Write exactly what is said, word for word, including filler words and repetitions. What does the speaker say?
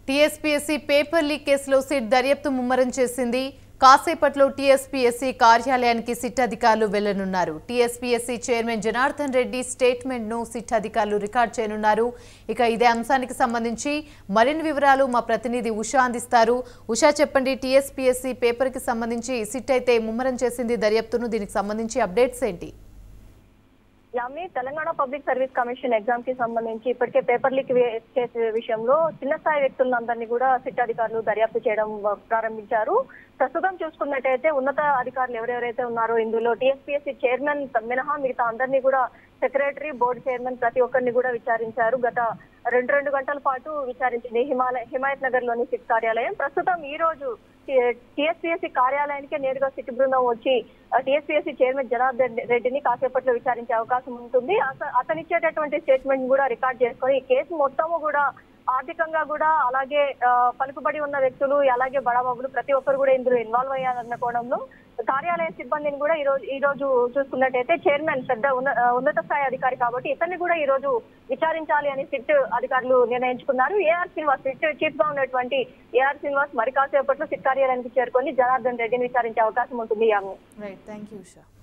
TSPSC paper leak కేసులో SIT దర్యాప్తు ముమ్మరం చేసింది. కాసేపట్లో టీఎస్పీఎస్సీ కార్యాలయానికి సిట్ అధికారులు వెళ్లనున్నారు. TSPSC chairman Janardhan Reddy statement ను సిట్ అధికారులు రికార్డ్ చేయనున్నారు. ఇక ఇదే అంశానికి సంబంధించి మరిన్ని వివరాలు మా ప్రతినిధి ఉషా అందిస్తారు. ఉషా, చెప్పండి, టీఎస్పీఎస్సీ పేపర్ కి సంబంధించి సిట్ అయితే ముమ్మరం చేసింది దర్యాప్తును. దీనికి సంబంధించి అప్డేట్స్ ఏంటి? యామి Telangana public service commission exam కి సంబంధించి ఇప్పటికే పేపర్ లీక్ కేసు విషయంలో చిన్న స్థాయి వ్యక్తులందరినీ కూడా సిట్ అధికారులు దర్యాప్తు చేయడం ప్రారంభించారు. ప్రస్తుతం చూసుకున్నట్టయితే ఉన్నత అధికారులు ఎవరెవరైతే ఉన్నారో ఇందులో టీఎస్పీఎస్సీ చైర్మన్ మినహా మిగతా అందరినీ కూడా సెక్రటరీ, బోర్డు చైర్మన్ ప్రతి ఒక్కరిని కూడా విచారించారు. గత రెండు రెండు గంటల పాటు విచారించింది హిమాలయ హిమాయత్ నగర్ లోని సిట్ కార్యాలయం. ప్రస్తుతం ఈ రోజు టీఎస్పీఎస్సీ కార్యాలయానికే నేరుగా సిట్ బృందం వచ్చి టీఎస్పీఎస్సీ చైర్మన్ జనార్దన్ రెడ్డిని కాసేపట్లో విచారించే అవకాశం ఉంటుంది. అతనిచ్చేటటువంటి స్టేట్మెంట్ కూడా రికార్డ్ చేసుకొని ఈ కేసు మొత్తము కూడా ఆర్థికంగా కూడా అలాగే పలుకుబడి ఉన్న వ్యక్తులు అలాగే బడాబాబులు ప్రతి ఒక్కరు కూడా ఇందులో ఇన్వాల్వ్ అయ్యారన్న కోణంలో కార్యాలయ సిబ్బందిని కూడా ఈ రోజు ఈ రోజు చూసుకున్నట్టయితే చైర్మన్ పెద్ద ఉన్నత స్థాయి అధికారి కాబట్టి ఇతన్ని కూడా ఈ రోజు విచారించాలి అని సిట్ అధికారులు నిర్ణయించుకున్నారు. ఏఆర్ శ్రీనివాస్ సిట్ చీఫ్ గా ఉన్నటువంటి ఏఆర్ శ్రీనివాస్ మరి కాసేపట్లో సిట్ కార్యాలయానికి చేరుకొని జనార్దన్ రెడ్డిని విచారించే అవకాశం ఉంటుంది. Right, thank you Usha.